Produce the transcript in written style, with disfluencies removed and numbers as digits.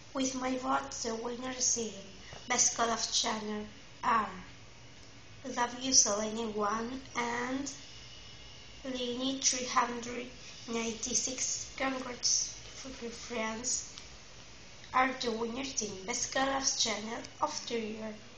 With my vote, the winners in Best Call of Channel are Love You Selene 1 and Lini 396. Congrats for your friends are the winners in Best Call of Channel of the Year.